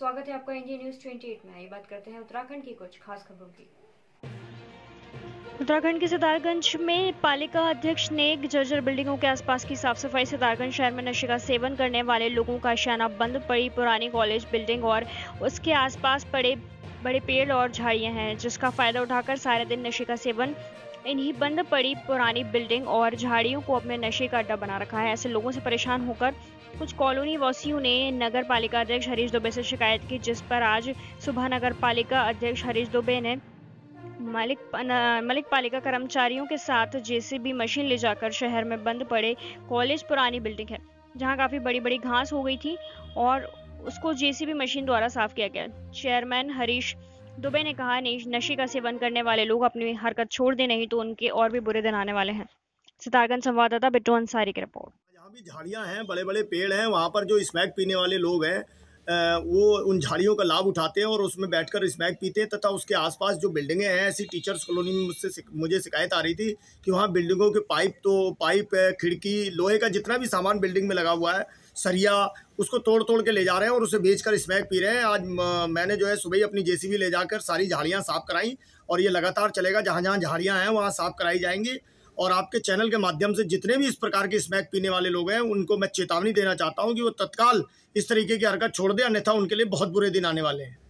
स्वागत है आपका इंडिया न्यूज 28 में। आइए बात करते हैं उत्तराखंड की कुछ खास खबरों की। उत्तराखंड के सितारगंज में पालिका अध्यक्ष ने जर्जर बिल्डिंगों के आसपास की साफ सफाई। सितारगंज शहर में नशे का सेवन करने वाले लोगों का आशियाना बंद पड़ी पुरानी कॉलेज बिल्डिंग और उसके आसपास पड़े बड़े पेड़ और झाड़ियां हैं, जिसका फायदा उठाकर सारे दिन नशे का सेवन इन्हीं बंद पड़ी पुरानी बिल्डिंग और झाड़ियों को अपने नशे का अड्डा बना रखा है। ऐसे लोगों से परेशान होकर कुछ कॉलोनी वासियों ने नगर पालिका अध्यक्ष हरीश दुबे से शिकायत की, जिस पर आज सुबह नगर पालिका अध्यक्ष हरीश दुबे ने मलिक पालिका कर्मचारियों के साथ जेसीबी मशीन ले जाकर शहर में बंद पड़े कॉलेज पुरानी बिल्डिंग है, जहां काफी बड़ी बड़ी घास हो गई थी, और उसको जेसीबी मशीन द्वारा साफ किया गया। चेयरमैन हरीश दुबे ने कहा, नशे का सेवन करने वाले लोग अपनी हरकत छोड़ दे, नहीं तो उनके और भी बुरे दिन आने वाले हैं। सितारगंज संवाददाता बिट्टू अंसारी की रिपोर्ट। जहाँ भी झाड़ियाँ हैं, बड़े बड़े पेड़ हैं, वहाँ पर जो स्मैक पीने वाले लोग हैं वो उन झाड़ियों का लाभ उठाते हैं और उसमें बैठकर स्मैक पीते हैं। तथा उसके आसपास जो बिल्डिंगें हैं, ऐसी टीचर्स कॉलोनी में मुझे शिकायत आ रही थी कि वहाँ बिल्डिंगों के पाइप खिड़की, लोहे का जितना भी सामान बिल्डिंग में लगा हुआ है, सरिया, उसको तोड़ तोड़ के ले जा रहे हैं और उसे बेचकर स्मैक पी रहे हैं। आज मैंने जो है सुबह ही अपनी जेसीबी ले जाकर सारी झाड़ियाँ साफ कराई और ये लगातार चलेगा। जहाँ जहाँ झाड़ियाँ हैं वहाँ साफ कराई जाएंगी। और आपके चैनल के माध्यम से जितने भी इस प्रकार के स्मैक पीने वाले लोग हैं, उनको मैं चेतावनी देना चाहता हूं कि वो तत्काल इस तरीके की हरकत छोड़ दें, अन्यथा उनके लिए बहुत बुरे दिन आने वाले हैं।